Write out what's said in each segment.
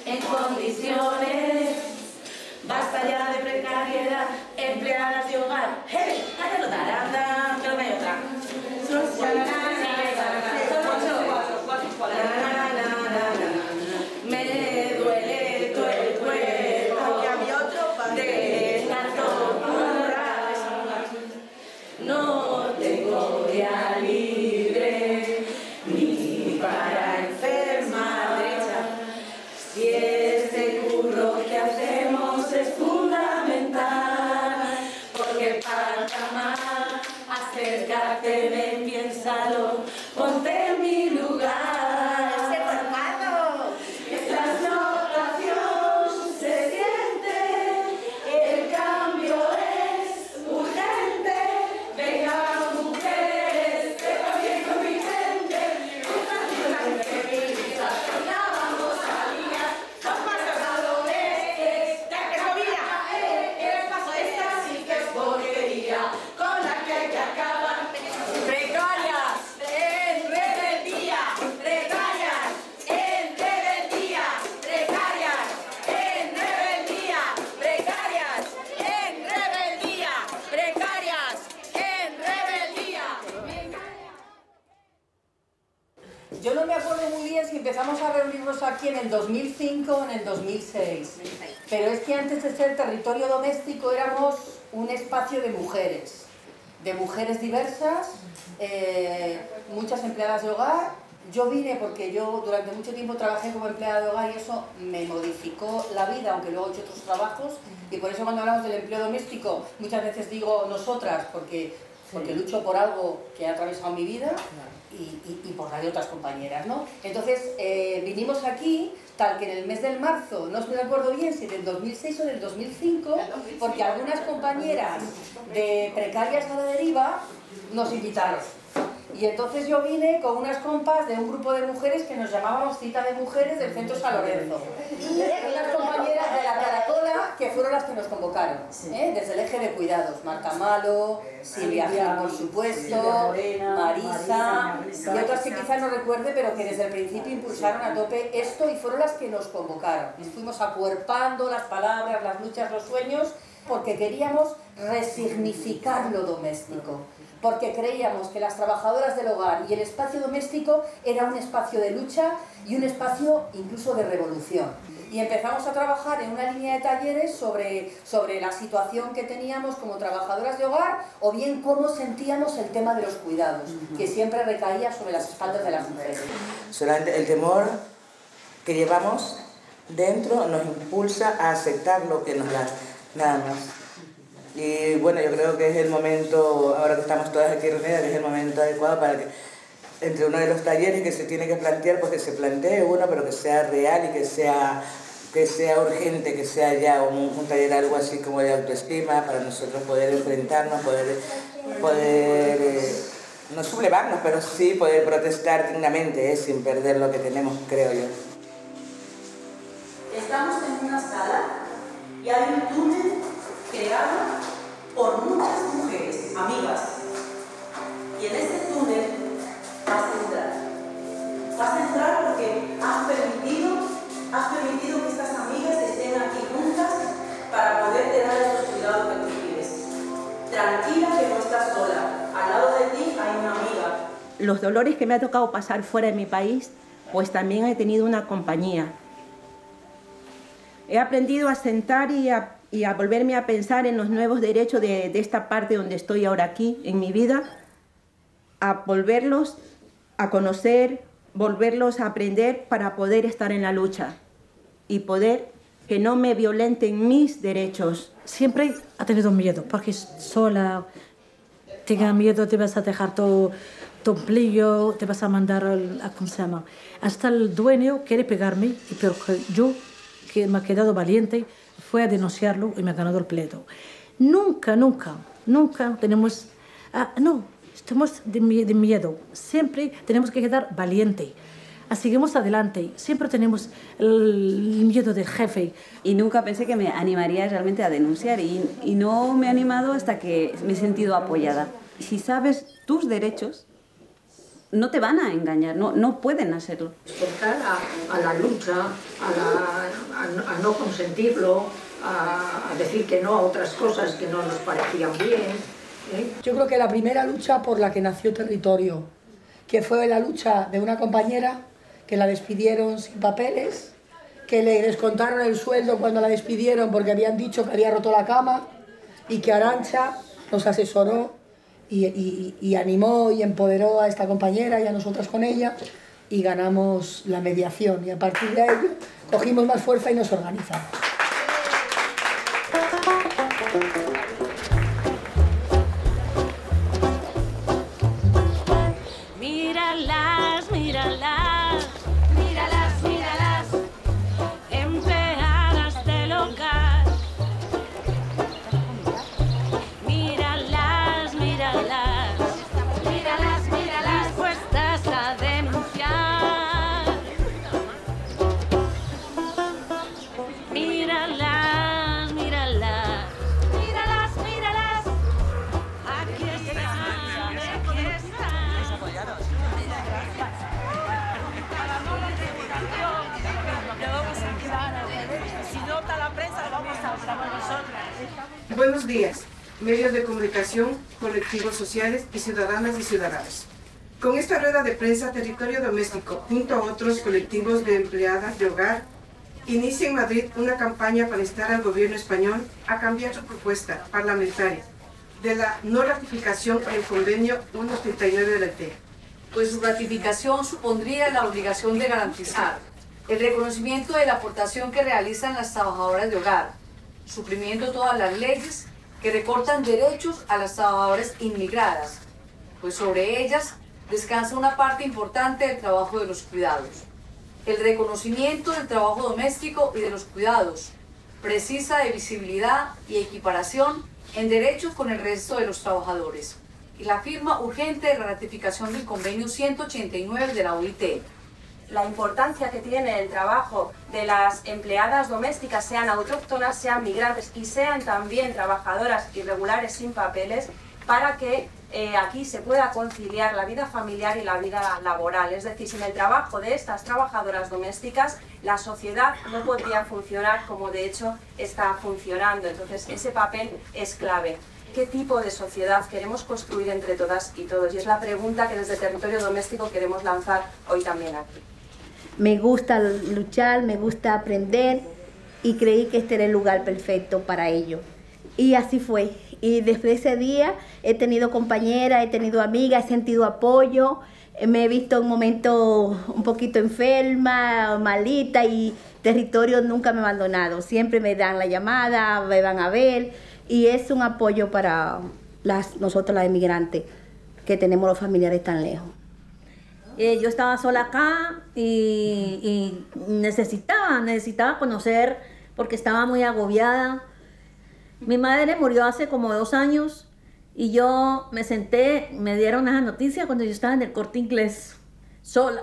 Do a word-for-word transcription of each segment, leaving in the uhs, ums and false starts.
en condiciones. Basta ya de precariedad, empleadas de hogar. ¡Hey! ¡Hágalo, taranda! Creo que hay otra. Me duele todo el cuerpo de tanto currar. No tengo día libre ni para enfermar. Si este curro que hacemos es fundamental, porque falta más, acércate, ven, piénsalo, ponte en mi lugar. ¡Ese formato! Esta explotación se siente, el cambio es urgente. Venga, mujeres, que también con mi gente, una entrevista, ya vamos a liar, dos pasos a lo oeste, ya que no mira, eh, el paso esta sí que es porquería, con la que hay que acabar. Precarias en rebeldía, precarias en rebeldía, precarias en rebeldía, precarias en rebeldía, precarias en rebeldía. Yo no me acuerdo muy bien si empezamos a reunirnos aquí en el dos mil cinco o en el dos mil seis, pero es que antes de ser territorio doméstico éramos un espacio de mujeres, de mujeres diversas, eh, muchas empleadas de hogar. Yo vine porque yo durante mucho tiempo trabajé como empleada de hogar y eso me modificó la vida, aunque luego he hecho otros trabajos, y por eso cuando hablamos del empleo doméstico muchas veces digo nosotras, porque, porque lucho por algo que ha atravesado mi vida y, y, y por la de otras compañeras, ¿no? Entonces eh, vinimos aquí, tal que en el mes del marzo, no me acuerdo bien si del dos mil seis o del dos mil cinco, porque algunas compañeras de Precarias a la Deriva nos invitaron. Y entonces yo vine con unas compas de un grupo de mujeres que nos llamábamos Cita de Mujeres del Centro San Lorenzo. Y unas compañeras de la Caracola que fueron las que nos convocaron, ¿eh? Desde el eje de cuidados. Marta Malo, Silvia Gil, por supuesto, Marisa, y otras que quizás no recuerde, pero que desde el principio impulsaron a tope esto y fueron las que nos convocaron. Y fuimos acuerpando las palabras, las luchas, los sueños, porque queríamos resignificar lo doméstico. Porque creíamos que las trabajadoras del hogar y el espacio doméstico era un espacio de lucha y un espacio incluso de revolución. Y empezamos a trabajar en una línea de talleres sobre, sobre la situación que teníamos como trabajadoras de hogar o bien cómo sentíamos el tema de los cuidados, que siempre recaía sobre las espaldas de las mujeres. Solamente el temor que llevamos dentro nos impulsa a aceptar lo que nos da, nada más. Y bueno, yo creo que es el momento, ahora que estamos todas aquí reunidas, que es el momento adecuado para que entre uno de los talleres que se tiene que plantear, pues que se plantee uno, pero que sea real y que sea, que sea urgente, que sea ya un, un taller algo así como de autoestima, para nosotros poder enfrentarnos, poder, poder eh, no sublevarnos, pero sí poder protestar dignamente, eh, sin perder lo que tenemos, creo yo. Estamos en una sala y hay un túnel creado por muchas mujeres, amigas, y en este túnel vas a entrar. Vas a entrar porque has permitido, has permitido que estas amigas estén aquí juntas para poderte dar esos cuidados que tú quieres. Tranquila que no estás sola, al lado de ti hay una amiga. Los dolores que me ha tocado pasar fuera de mi país, pues también he tenido una compañía. He aprendido a sentar y a y a volverme a pensar en los nuevos derechos de, de esta parte donde estoy ahora aquí, en mi vida, a volverlos a conocer, volverlos a aprender para poder estar en la lucha y poder que no me violenten mis derechos. Siempre ha tenido miedo, porque sola, tenga miedo, te vas a dejar tu, tu empleo, te vas a mandar, a, ¿cómo se llama? Hasta el dueño quiere pegarme, pero yo, que me he quedado valiente, fue a denunciarlo y me ha ganado el pleito. Nunca, nunca, nunca tenemos... Ah, no, estamos de, de miedo. Siempre tenemos que quedar valiente. Seguimos adelante. Siempre tenemos el miedo del jefe. Y nunca pensé que me animaría realmente a denunciar. Y, y no me he animado hasta que me he sentido apoyada. Si sabes tus derechos, no te van a engañar, no, no pueden hacerlo. Despertar a, a la lucha, a, la, a, no, a no consentirlo, a, a decir que no a otras cosas que no nos parecían bien. ¿eh? Yo creo que la primera lucha por la que nació Territorio, que fue la lucha de una compañera que la despidieron sin papeles, que le descontaron el sueldo cuando la despidieron porque habían dicho que había roto la cama, y que Arantxa nos asesoró y, y, y animó y empoderó a esta compañera y a nosotras con ella, y ganamos la mediación, y a partir de ello cogimos más fuerza y nos organizamos. Míralas, míralas, míralas, míralas, empleadas del hogar. Míralas, míralas, míralas, míralas, dispuestas a denunciar. Míralas, míralas, míralas, míralas, aquí están, aquí están. Si nota la prensa, lo vamos a usar nosotros. Buenos días, medios de comunicación, colectivos sociales y ciudadanas y ciudadanos. Con esta rueda de prensa, Territorio Doméstico, junto a otros colectivos de empleadas de hogar, inicia en Madrid una campaña para instar al gobierno español a cambiar su propuesta parlamentaria de la no ratificación del convenio ciento treinta y nueve de la O I T. Pues su ratificación supondría la obligación de garantizar el reconocimiento de la aportación que realizan las trabajadoras de hogar, suprimiendo todas las leyes que recortan derechos a las trabajadoras inmigradas, pues sobre ellas descansa una parte importante del trabajo de los cuidados. El reconocimiento del trabajo doméstico y de los cuidados precisa de visibilidad y equiparación en derechos con el resto de los trabajadores, y la firma urgente de la ratificación del convenio ciento ochenta y nueve de la O I T. La importancia que tiene el trabajo de las empleadas domésticas, sean autóctonas, sean migrantes y sean también trabajadoras irregulares sin papeles, para que eh, aquí se pueda conciliar la vida familiar y la vida laboral. Es decir, sin el trabajo de estas trabajadoras domésticas, la sociedad no podría funcionar como de hecho está funcionando. Entonces, ese papel es clave. ¿Qué tipo de sociedad queremos construir entre todas y todos? Y es la pregunta que desde Territorio Doméstico queremos lanzar hoy también aquí. Me gusta luchar, me gusta aprender, y creí que este era el lugar perfecto para ello. Y así fue. Y desde ese día he tenido compañeras, he tenido amigas, he sentido apoyo, me he visto en un momento un poquito enferma, malita, y Territorio nunca me ha abandonado. Siempre me dan la llamada, me van a ver, y es un apoyo para las, nosotros las inmigrantes, que tenemos los familiares tan lejos. Eh, yo estaba sola acá y, y necesitaba, necesitaba conocer, porque estaba muy agobiada. Mi madre murió hace como dos años y yo me senté, me dieron esa noticia cuando yo estaba en el Corte Inglés, sola.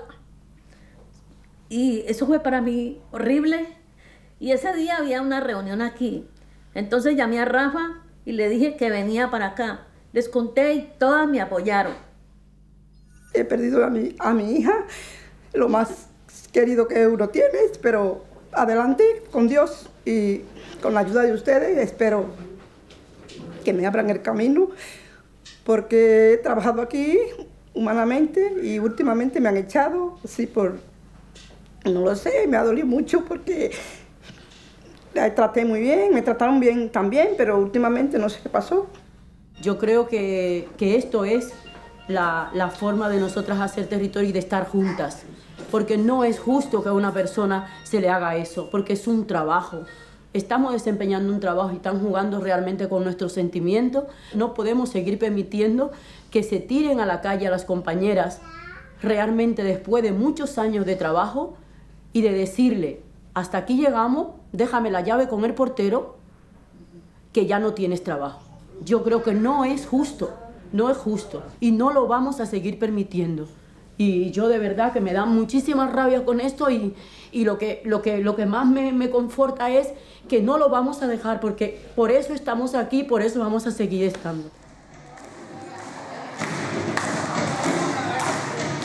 Y eso fue para mí horrible. Y ese día había una reunión aquí. Entonces llamé a Rafa y le dije que venía para acá. Les conté y todas me apoyaron. He perdido a mi, a mi hija, lo más querido que uno tiene, pero adelante con Dios y con la ayuda de ustedes espero que me abran el camino, porque he trabajado aquí humanamente y últimamente me han echado, sí, por, no lo sé, me ha dolido mucho porque la traté muy bien, me trataron bien también, pero últimamente no sé qué pasó. Yo creo que, que esto es la, la forma de nosotras hacer territorio y de estar juntas, porque no es justo que a una persona se le haga eso, porque es un trabajo. Estamos desempeñando un trabajo y están jugando realmente con nuestros sentimientos. No podemos seguir permitiendo que se tiren a la calle a las compañeras realmente después de muchos años de trabajo y de decirle, hasta aquí llegamos, déjame la llave con el portero, que ya no tienes trabajo. Yo creo que no es justo, no es justo y no lo vamos a seguir permitiendo. Y yo de verdad que me da muchísima rabia con esto y, y lo, que, lo, que, lo que más me, me conforta es que no lo vamos a dejar, porque por eso estamos aquí, por eso vamos a seguir estando.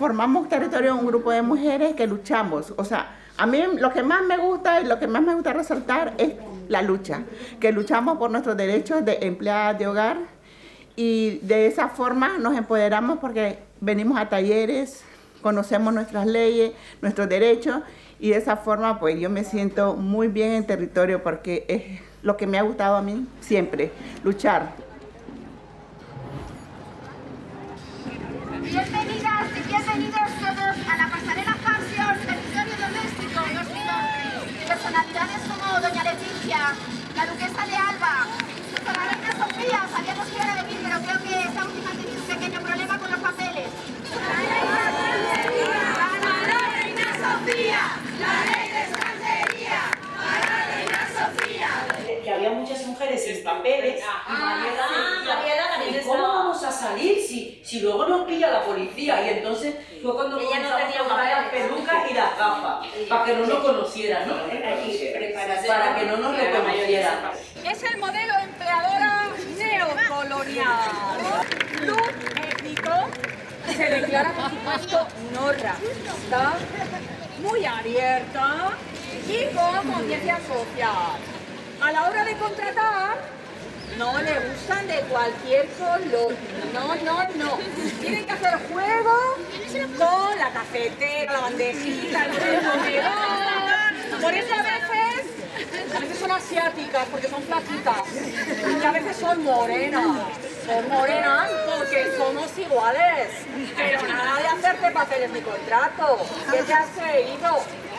formamos Territorio un grupo de mujeres que luchamos. O sea, a mí lo que más me gusta y lo que más me gusta resaltar es la lucha, que luchamos por nuestros derechos de empleadas de hogar y de esa forma nos empoderamos porque venimos a talleres, conocemos nuestras leyes, nuestros derechos y de esa forma pues yo me siento muy bien en Territorio porque es lo que me ha gustado a mí siempre, luchar. Bienvenidas y bienvenidos todos a la pasarela Fashion Territorio Doméstico dos mil once. Personalidades como Doña Leticia, la Duquesa de Alba, la Reina Sofía, sabíamos que iba a venir, pero creo que esta última ha tenido un pequeño problema con los papeles. ¡La Reina Sofía! ¡La Ley de Extranjería! ¡La Reina Sofía! Que había muchas mujeres sin papeles y Mariela ¿Y cómo vamos a salir si, si luego nos pilla la policía? Y entonces fue cuando Ella no comenzamos tenía a comprar las papeles. pelucas y las gafas, para que no nos conocieran, ¿no? Para que no nos reconocieran. Es el modelo empleadora neocolonial. Luz México se declara, por supuesto, no racista, muy abierta y con conciencia social. A la hora de contratar, no le gustan de cualquier color. No, no, no. Tienen que hacer juego con la cafetera, la bandejita, el comedor. Por eso a veces, a veces son asiáticas porque son flaquitas. Y a veces son morenas. Son morenas porque somos iguales. Pero nada de hacerte papeles ni contrato. ¿Qué te has creído?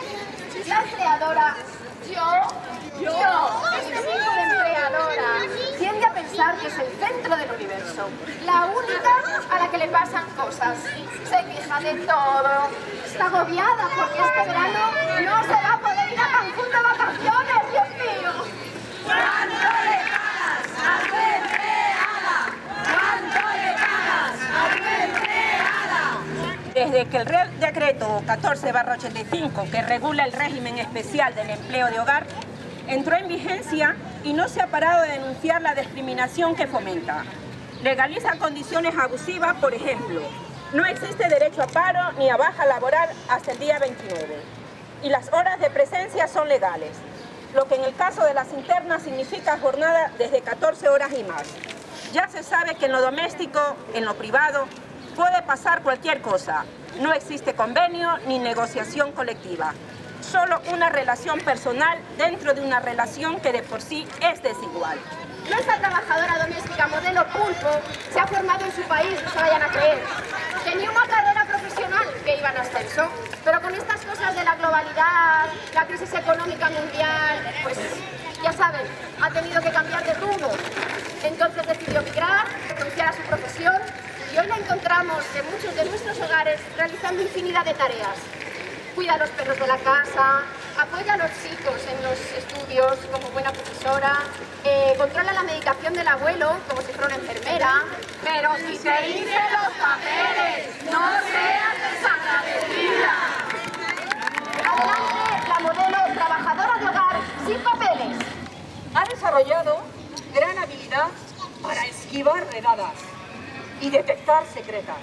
La empleadora, yo... Yo, este tipo de empleadora, tiende a pensar que es el centro del universo, la única a la que le pasan cosas. Se queja de todo, está agobiada porque este verano no se va a poder ir a Cancún de vacaciones, Dios mío. ¿Cuánto le pagas a tu empleada? ¿Cuánto le pagas a tu empleada? Desde que el Real Decreto catorce barra ochenta y cinco, que regula el régimen especial del empleo de hogar, entró en vigencia y no se ha parado de denunciar la discriminación que fomenta. Legaliza condiciones abusivas, por ejemplo, no existe derecho a paro ni a baja laboral hasta el día veintinueve. Y las horas de presencia son legales, lo que en el caso de las internas significa jornada desde catorce horas y más. Ya se sabe que en lo doméstico, en lo privado, puede pasar cualquier cosa. No existe convenio ni negociación colectiva. Solo una relación personal dentro de una relación que de por sí es desigual. Nuestra trabajadora doméstica modelo pulpo se ha formado en su país, no se vayan a creer. Tenía una carrera profesional que iba en ascenso, pero con estas cosas de la globalidad, la crisis económica mundial, pues ya saben, ha tenido que cambiar de rumbo. Entonces decidió migrar, renunciar a su profesión y hoy la encontramos en muchos de nuestros hogares realizando infinidad de tareas. Cuida a los perros de la casa, apoya a los chicos en los estudios como buena profesora, eh, controla la medicación del abuelo como si fuera una enfermera. Pero si te dice los papeles, no seas desagradecida. Adelante, la modelo trabajadora de hogar sin papeles. Ha desarrollado gran habilidad para esquivar redadas y detectar secretas.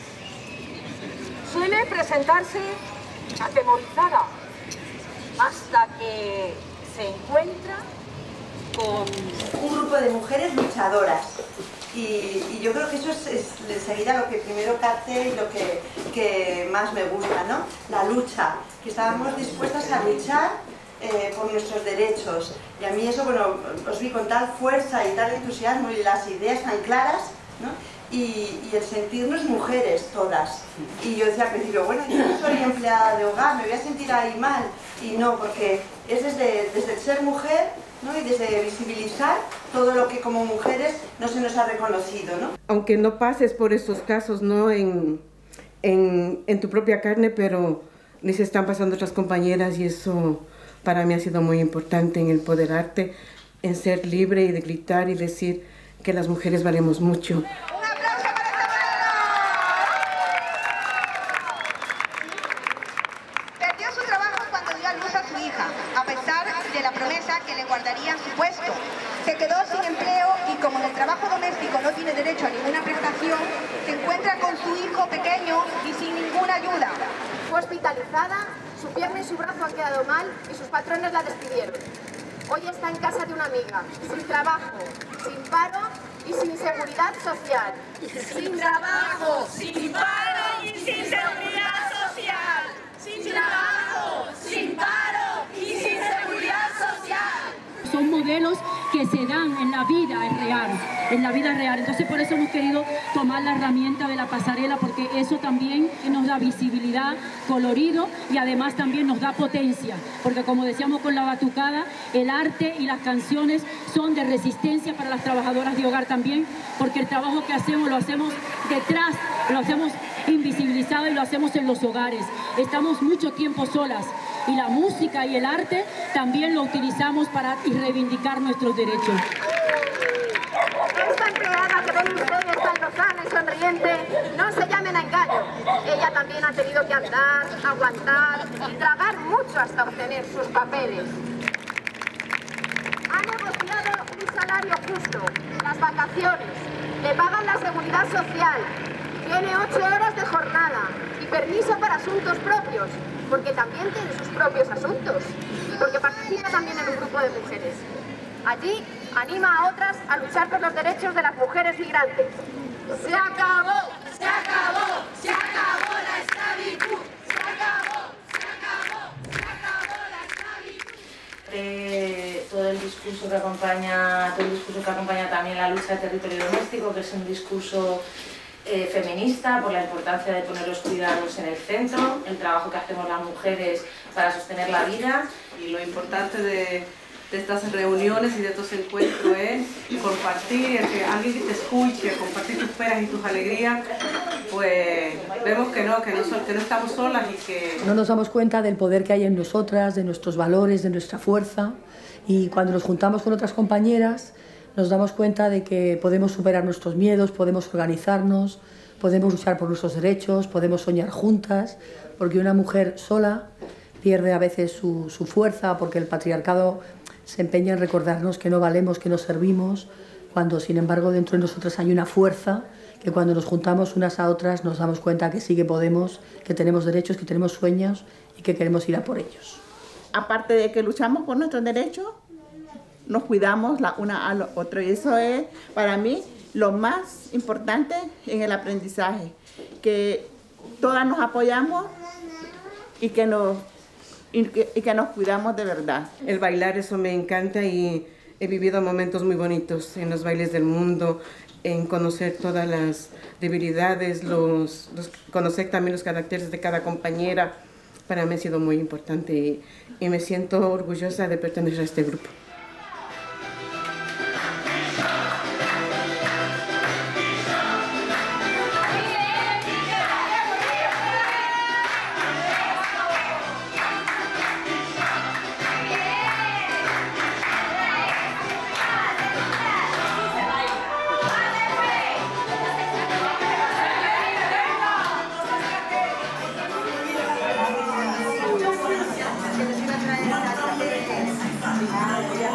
Suele presentarse atemorizada hasta que se encuentra con un grupo de mujeres luchadoras y, y yo creo que eso es, es enseguida lo que primero capté y lo que, que más me gusta, ¿no? La lucha, que estábamos dispuestas a luchar eh, por nuestros derechos y a mí eso, bueno, os vi con tal fuerza y tal entusiasmo y las ideas tan claras, ¿no? Y, y el sentirnos mujeres todas. Y yo decía al principio, bueno, yo no soy empleada de hogar, me voy a sentir ahí mal. Y no, porque es desde, desde el ser mujer, ¿no? Y desde visibilizar todo lo que como mujeres no se nos ha reconocido, ¿no? Aunque no pases por estos casos, ¿no? En, en, en tu propia carne, pero les están pasando otras compañeras y eso para mí ha sido muy importante en empoderarte, en ser libre y de gritar y decir que las mujeres valemos mucho. Se quedó sin empleo y como en el trabajo doméstico no tiene derecho a ninguna prestación, se encuentra con su hijo pequeño y sin ninguna ayuda. Fue hospitalizada, su pierna y su brazo han quedado mal y sus patrones la despidieron. Hoy está en casa de una amiga, sin trabajo, sin paro y sin seguridad social. Sin trabajo, sin paro y sin seguridad social. Sin trabajo, sin paro y sin seguridad social. Son modelos que se dan en la vida real, en la vida real. Entonces por eso hemos querido tomar la herramienta de la pasarela, porque eso también nos da visibilidad, colorido y además también nos da potencia, porque como decíamos con la batucada, el arte y las canciones son de resistencia para las trabajadoras de hogar también, porque el trabajo que hacemos lo hacemos detrás, lo hacemos invisibilizado y lo hacemos en los hogares. Estamos mucho tiempo solas y la música y el arte también lo utilizamos para reivindicar nuestros derechos. Esta empleada que ven ustedes tan lozana y sonriente, no se llamen a engaño. Ella también ha tenido que andar, aguantar y tragar mucho hasta obtener sus papeles. Ha negociado un salario justo, las vacaciones, le pagan la seguridad social, tiene ocho horas de jornada y permiso para asuntos propios, porque también tiene sus propios asuntos y porque participa también en un grupo de mujeres. Allí anima a otras a luchar por los derechos de las mujeres migrantes. ¡Se acabó! ¡Se acabó! ¡Se acabó la esclavitud! ¡Se acabó! ¡Se acabó! ¡Se acabó la esclavitud! Eh, todo el discurso que acompaña, todo el discurso que acompaña también la lucha del territorio doméstico, que es un discurso Eh, feminista, por la importancia de poner los cuidados en el centro, el trabajo que hacemos las mujeres para sostener la vida. Y lo importante de, de estas reuniones y de estos encuentros es compartir, que alguien que te escuche, compartir tus penas y tus alegrías, pues vemos que no, que no, que no estamos solas y que... No nos damos cuenta del poder que hay en nosotras, de nuestros valores, de nuestra fuerza, y cuando nos juntamos con otras compañeras nos damos cuenta de que podemos superar nuestros miedos, podemos organizarnos, podemos luchar por nuestros derechos, podemos soñar juntas, porque una mujer sola pierde a veces su, su fuerza, porque el patriarcado se empeña en recordarnos que no valemos, que no servimos, cuando sin embargo dentro de nosotras hay una fuerza que cuando nos juntamos unas a otras nos damos cuenta que sí que podemos, que tenemos derechos, que tenemos sueños y que queremos ir a por ellos. Aparte de que luchamos por nuestros derechos, nos cuidamos la una a la otra, y eso es para mí lo más importante en el aprendizaje, que todas nos apoyamos y que nos, y que, y que nos cuidamos de verdad. El bailar, eso me encanta, y he vivido momentos muy bonitos en los bailes del mundo, en conocer todas las debilidades, los, los, conocer también los caracteres de cada compañera. Para mí ha sido muy importante y, y me siento orgullosa de pertenecer a este grupo. Yeah.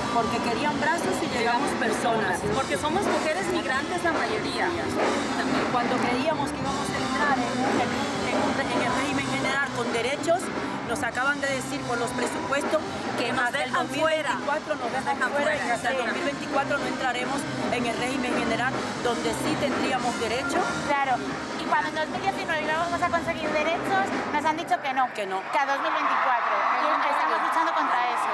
Porque querían brazos y llegamos personas. Porque somos mujeres migrantes la mayoría. Cuando creíamos que íbamos a entrar en, en, en, en el régimen general con derechos, nos acaban de decir por los presupuestos que hasta el dos mil veinticuatro nos dejan fuera y hasta el dos mil veinticuatro no entraremos en el régimen general donde sí tendríamos derechos. Claro, y cuando en dos mil diecinueve íbamos a conseguir derechos, nos han dicho que no, que no, que a dos mil veinticuatro. Y estamos luchando contra eso.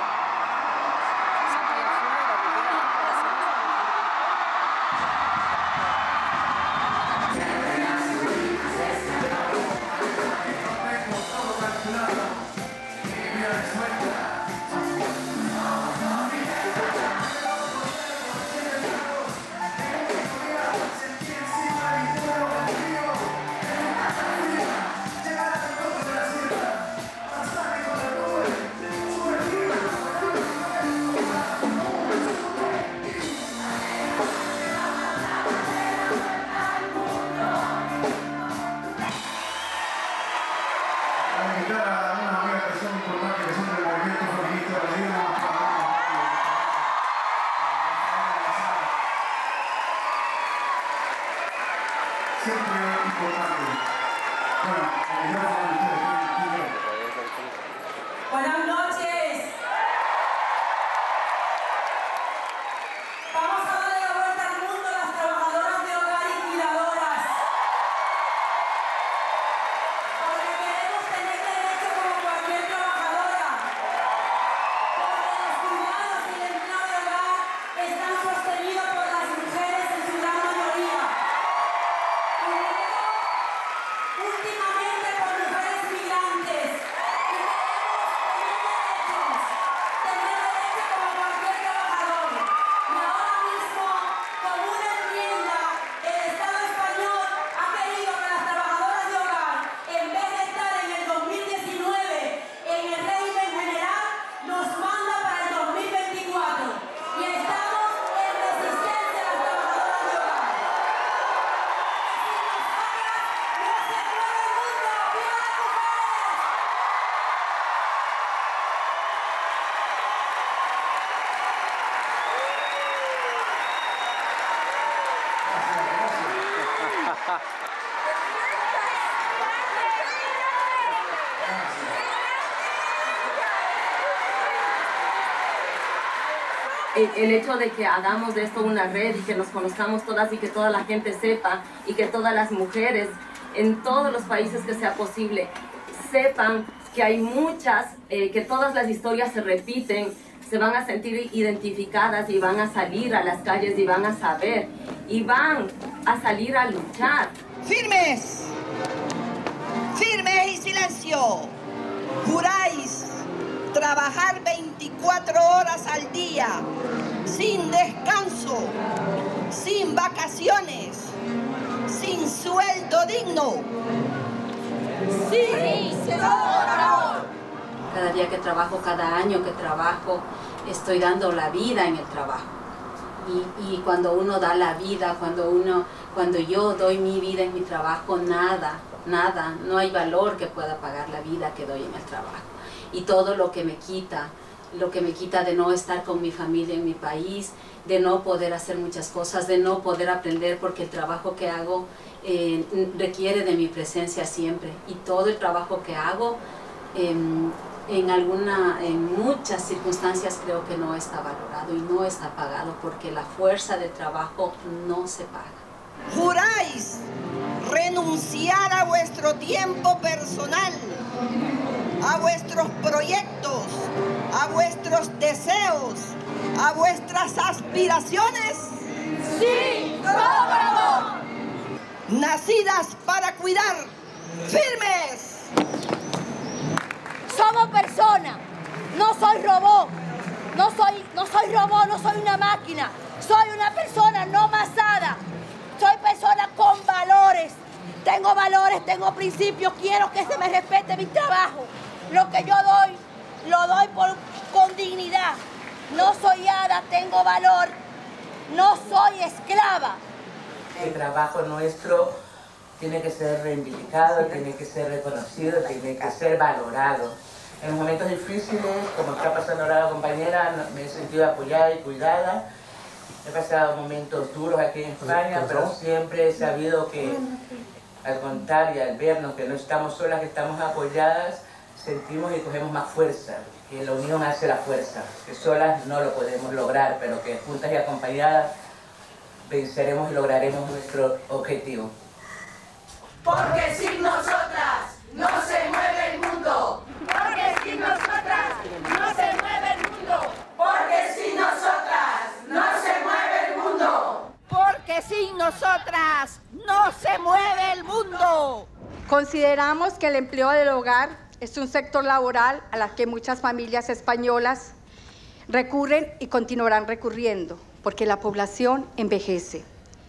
Buenas noches. Vamos a darle la vuelta al mundo a las trabajadoras de hogar y cuidadoras. Porque queremos tener derecho como cualquier trabajadora. Porque los cuidados y el empleo de hogar están sostenidos por las mujeres en su gran mayoría. Y luego, últimamente por mujeres migrantes. El, el hecho de que hagamos de esto una red y que nos conozcamos todas y que toda la gente sepa y que todas las mujeres en todos los países que sea posible sepan que hay muchas, eh, que todas las historias se repiten, se van a sentir identificadas y van a salir a las calles y van a saber y van a salir a luchar. ¡Firmes! ¡Firmes y silencio! Juráis trabajar veinticuatro horas al día, sin descanso, sin vacaciones, sin sueldo digno. ¡Sí, señor! Cada día que trabajo, cada año que trabajo, estoy dando la vida en el trabajo. Y, y cuando uno da la vida, cuando, uno, cuando yo doy mi vida en mi trabajo, nada, nada, no hay valor que pueda pagar la vida que doy en el trabajo. Y todo lo que me quita, lo que me quita de no estar con mi familia en mi país, de no poder hacer muchas cosas, de no poder aprender porque el trabajo que hago eh, requiere de mi presencia siempre. Y todo el trabajo que hago, eh, en, alguna, en muchas circunstancias creo que no está valorado y no está pagado porque la fuerza de trabajo no se paga. Juráis renunciar a vuestro tiempo personal, a vuestros proyectos, a vuestros deseos, a vuestras aspiraciones. ¡Sí! ¡Cómo! Nacidas para cuidar. ¡Firmes! Somos personas, no soy robot, no soy, no soy robot, no soy una máquina, soy una persona no masada, soy persona con valores, tengo valores, tengo principios, quiero que se me respete mi trabajo. Lo que yo doy, lo doy por, con dignidad. No soy hada, tengo valor. No soy esclava. El trabajo nuestro tiene que ser reivindicado, tiene que ser reconocido, tiene que ser valorado. En los momentos difíciles, como está pasando ahora la compañera, me he sentido apoyada y cuidada. He pasado momentos duros aquí en España, pero siempre he sabido que, al contrario, al vernos que no estamos solas, que estamos apoyadas, sentimos y cogemos más fuerza, que la unión hace la fuerza, que solas no lo podemos lograr, pero que juntas y acompañadas venceremos y lograremos nuestro objetivo. Porque sin nosotras no se mueve el mundo. Porque sin nosotras no se mueve el mundo. Porque sin nosotras no se mueve el mundo. Porque sin nosotras no se mueve el mundo. Consideramos que el empleo del hogar es un sector laboral a la que muchas familias españolas recurren y continuarán recurriendo, porque la población envejece.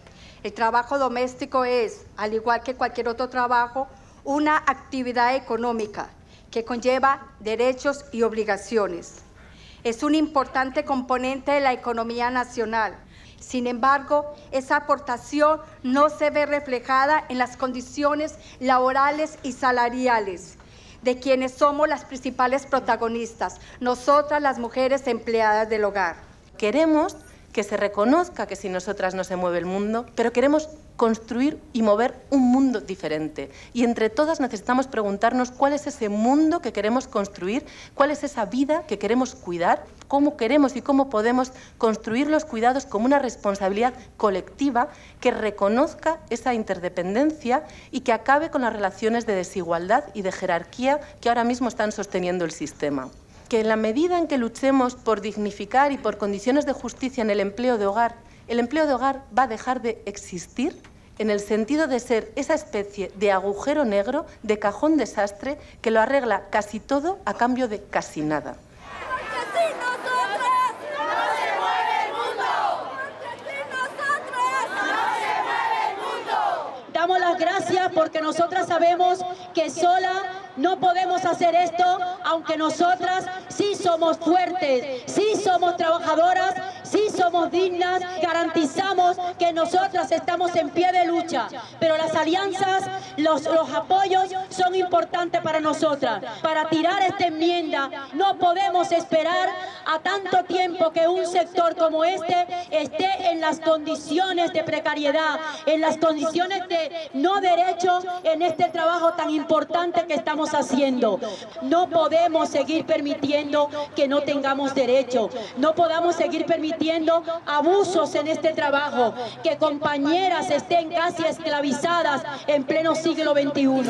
El trabajo doméstico es, al igual que cualquier otro trabajo, una actividad económica que conlleva derechos y obligaciones. Es un importante componente de la economía nacional. Sin embargo, esa aportación no se ve reflejada en las condiciones laborales y salariales de quienes somos las principales protagonistas, nosotras las mujeres empleadas del hogar. Queremos que se reconozca que sin nosotras no se mueve el mundo, pero queremos construir y mover un mundo diferente. Y entre todas necesitamos preguntarnos cuál es ese mundo que queremos construir, cuál es esa vida que queremos cuidar, cómo queremos y cómo podemos construir los cuidados como una responsabilidad colectiva que reconozca esa interdependencia y que acabe con las relaciones de desigualdad y de jerarquía que ahora mismo están sosteniendo el sistema. Que en la medida en que luchemos por dignificar y por condiciones de justicia en el empleo de hogar, el empleo de hogar va a dejar de existir en el sentido de ser esa especie de agujero negro, de cajón desastre, que lo arregla casi todo a cambio de casi nada. Porque sin nosotras no se mueve el mundo. Porque sin nosotras no se mueve el mundo. Damos las gracias porque nosotras sabemos que sola no podemos hacer esto, aunque nosotras sí somos fuertes, sí somos trabajadoras, sí somos dignas, garantizamos que nosotras estamos en pie de lucha, pero las alianzas, los, los apoyos son importantes para nosotras. Para tirar esta enmienda no podemos esperar a tanto tiempo que un sector como este esté en las condiciones de precariedad, en las condiciones de no derecho en este trabajo tan importante que estamos haciendo. No podemos seguir permitiendo que no tengamos derecho, no podamos seguir permitiendo abusos en este trabajo, que compañeras estén casi esclavizadas en pleno siglo veintiuno.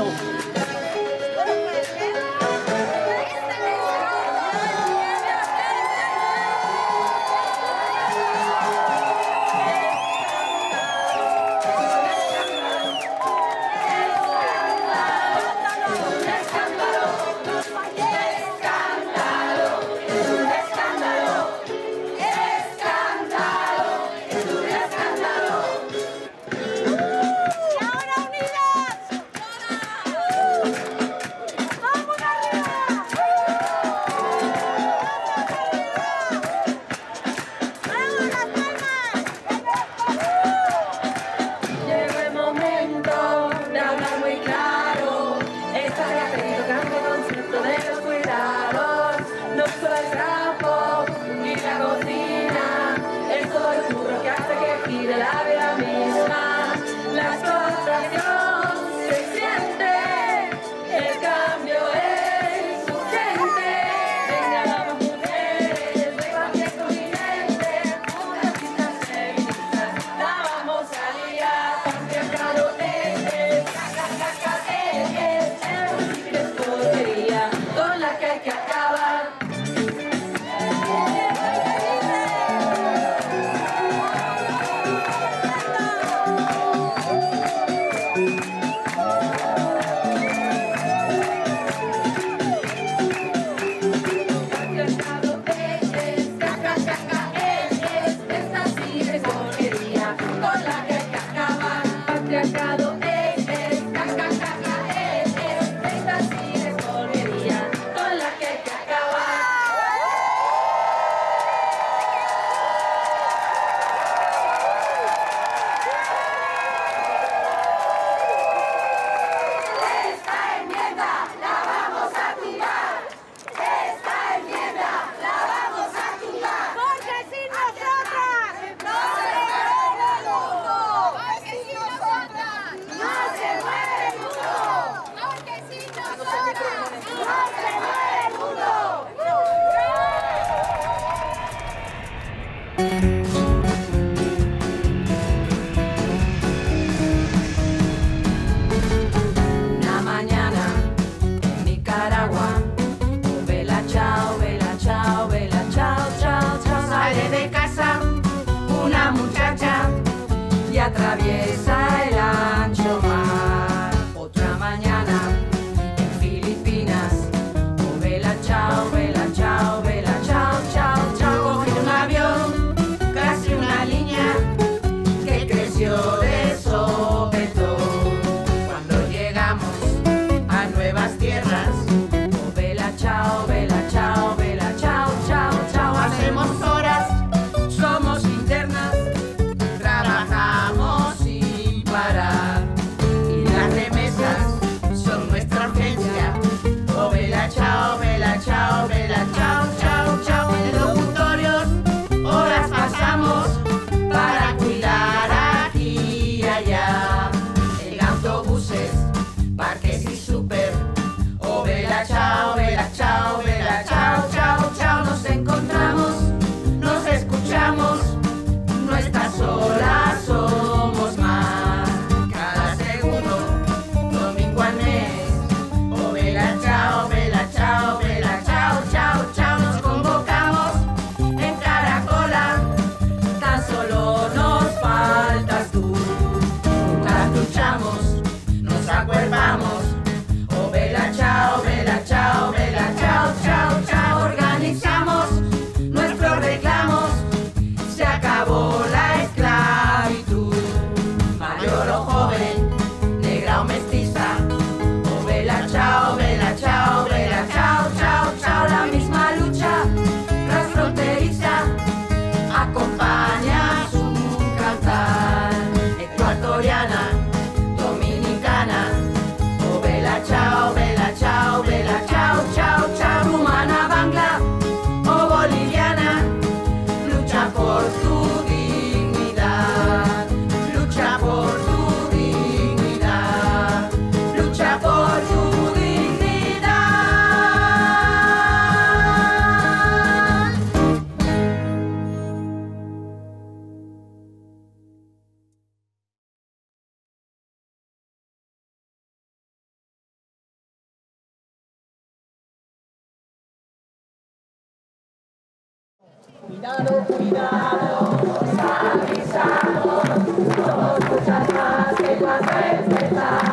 vela, chao, chao, chao. Organizamos nuestros reclamos, se acabó la esclavitud. Mayor o joven, negra o mestiza, oh vela, chao, vela, chao, vela, chao, chao, chao. La misma lucha transfronteriza acompaña su cantar. Ecuatoriana, dominicana, oh vela, chao, vela, chao, vela, chao, chao, chao. Rumana, bangla o boliviana, lucha por tu dignidad, lucha por tu dignidad, lucha por tu dignidad. Cuidado, cuidado, nos avisamos, somos muchas más que vas a empezar.